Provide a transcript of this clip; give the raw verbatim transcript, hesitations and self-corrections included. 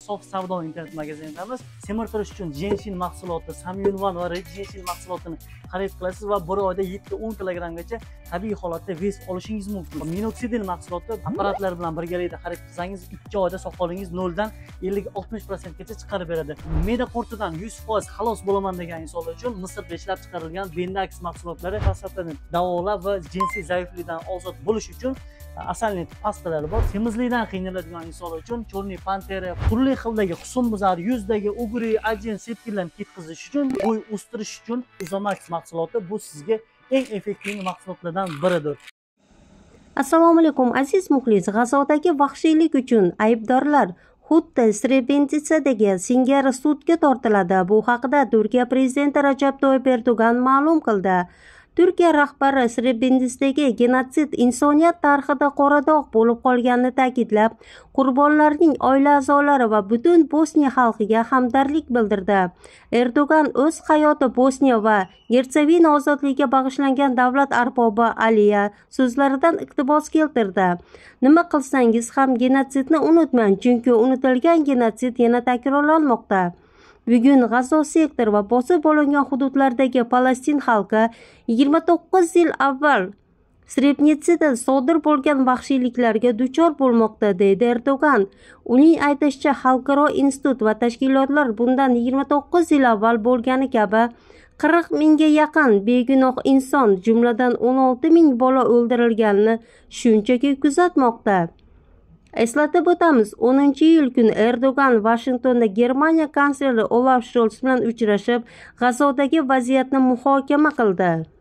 sof savdo internet magazinidamiz. Semirtirish uchun Genshin mahsuloti, Samyunvan va Red Genshin mahsulotini xarid qilasiz va bir oyda yetti o'n kilogrammgacha tabiiy holatda vес olishingiz mumkin. Minoxidil mahsuloti apparatlar bilan birgalikda xarid qilsangiz ikki oyda soqolingiz noldan ellik oltmish prosentgacha chiqarib beradi. Me'da qurtidan yuz foiz xalos bo'laman degan insonlar uchun Misrda ishlab chiqarilgan Bendax mahsulotlari prostatani davolab va jinsiy zaiflikdan ozod bo'lish uchun asalni pastalari bor. Semizlikdan qiynaladigan insonlar uchun Chorniy Pantera, turli xildagi husnbuzar, yuzdagi ugri, ajin, sepkillarni ketkazish uchun, bo'y o'stirish uchun Uzomax mahsuloti bu sizga eng effektiv mahsulotlardan biridir. Assalomu alaykum aziz muxlis. G'azodagi vahshiylik uchun aybdorlar xuddi Srebrenitsadagi singari sudga tortiladi. Bu haqida Turkiya prezidenti Rajab Toyyib Erdo'g'an ma'lum qildi. Turkiya rahbari Srebrenitsadagi genotsid insoniyat tarixida qora dog' bo'lib qolganini ta'kidlab, qurbonlarning oila a'zolari va butun Bosniya xalqiga hamdardlik bildirdi. Erdo'g'an o'z hayoti Bosniya va Gertsevina ozodligiga bag'ishlangan davlat arbobi Aliya so'zlaridan iqtibos keltirdi. Nima qilsangiz ham genotsidni unutmang, chunki unutilgan genotsid yana takrorlanmoqda. Bugun G'azo sektor va bosib olingan hududlardagi Falastin xalqi yigirma to'qqiz yil avval Srebrenitsada sodir bo'lgan vahshiyliklarga duchor bo'lmoqda, deydi Erdo'g'an. Uning aytishicha, xalqaro institut va tashkilotlar bundan yigirma to'qqiz yil avval bo'lgani kabi qirq mingga yaqin begunoh inson, jumladan o'n olti ming bola o'ldirilganini shunchaki kuzatmoqda. Eslatib o'tamiz, o'ninchi iyul kuni Erdo'g'an Vashingtonda Germaniya kansleri Olaf Scholz bilan uchrashib, G'azodagi vaziyatni muhokama qildi.